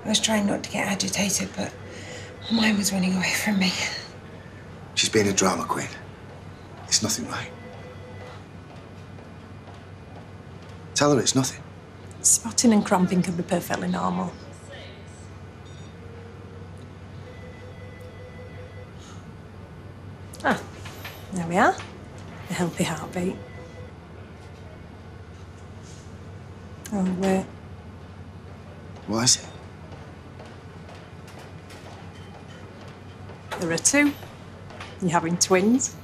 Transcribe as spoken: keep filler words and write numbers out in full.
I was trying not to get agitated, but my mind was running away from me. She's being a drama queen. It's nothing, right? Tell her it's nothing. Spotting and cramping can be perfectly normal. Ah, there we are. A healthy heartbeat. Oh, wait. What is it? There are two. You're having twins.